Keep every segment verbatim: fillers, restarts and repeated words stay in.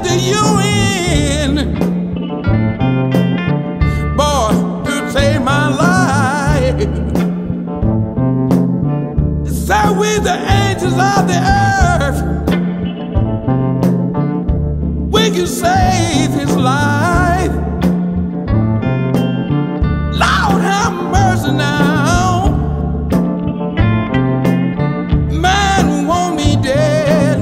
at the U N, boy, to save my life. So we the angels of the earth, we can save his life. Lord have mercy now. Man want me dead.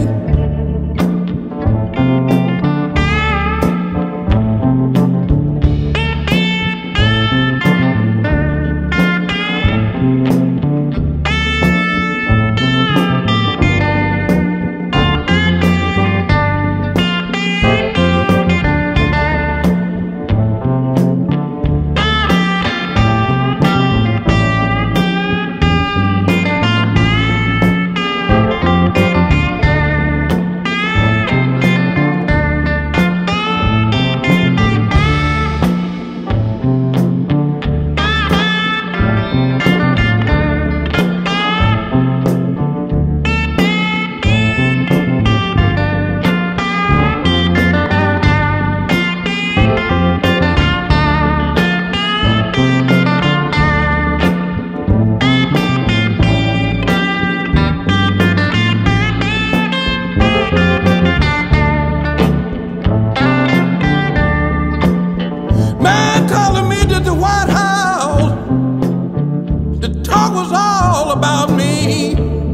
Was all about me.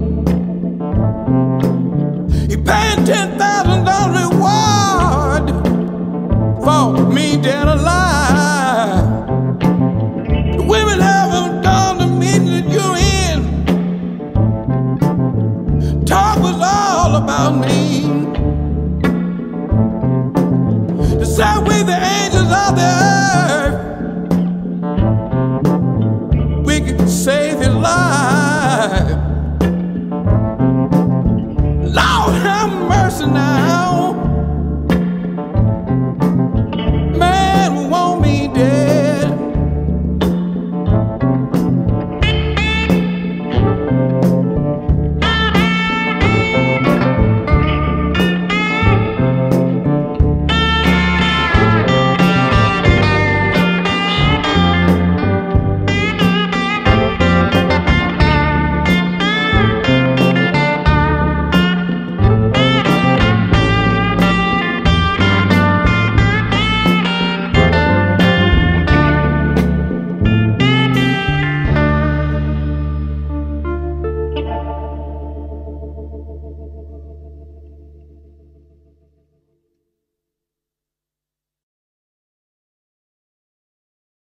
He paid ten thousand dollars reward for me dead alive. The women haven't gone to meet the U N. Talk was all about me. The same way the angels out there